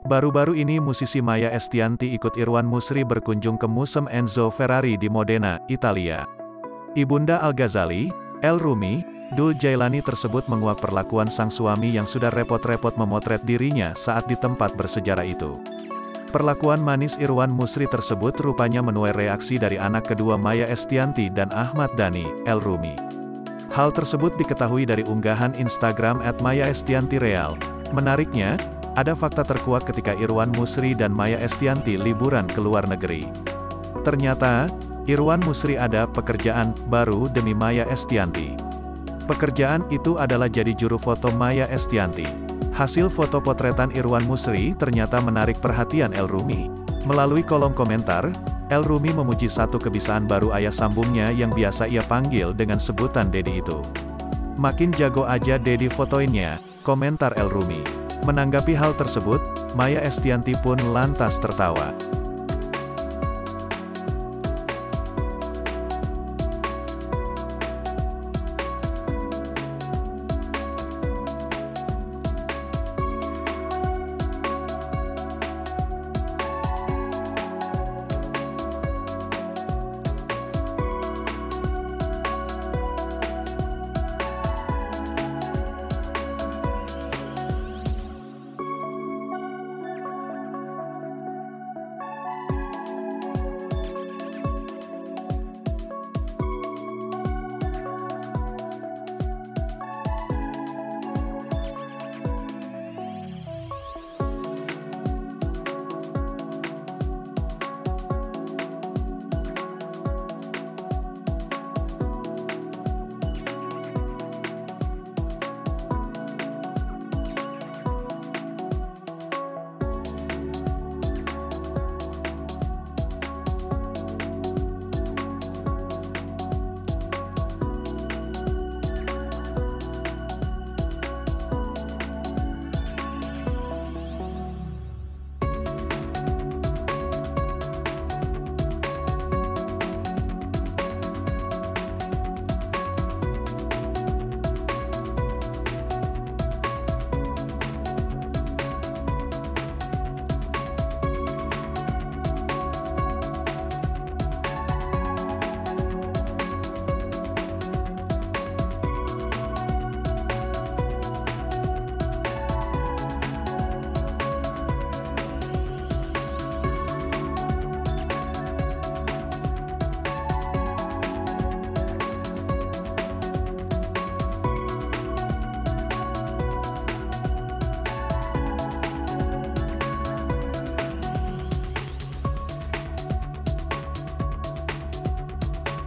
Baru-baru ini musisi Maia Estianty ikut Irwan Musri berkunjung ke Museum Enzo Ferrari di Modena, Italia. Ibunda Al-Ghazali, El Rumi, Dul Jailani tersebut menguak perlakuan sang suami yang sudah repot-repot memotret dirinya saat di tempat bersejarah itu. Perlakuan manis Irwan Musri tersebut rupanya menuai reaksi dari anak kedua Maia Estianty dan Ahmad Dhani, El Rumi. Hal tersebut diketahui dari unggahan Instagram @MaiaEstiantyReal. Menariknya, ada fakta terkuak ketika Irwan Musri dan Maia Estianty liburan ke luar negeri. Ternyata, Irwan Musri ada pekerjaan baru demi Maia Estianty. Pekerjaan itu adalah jadi juru foto Maia Estianty. Hasil foto potretan Irwan Musri ternyata menarik perhatian El Rumi. Melalui kolom komentar, El Rumi memuji satu kebiasaan baru ayah sambungnya yang biasa ia panggil dengan sebutan Dedi itu. "Makin jago aja Dedi fotoinnya," komentar El Rumi. Menanggapi hal tersebut, Maia Estianty pun lantas tertawa.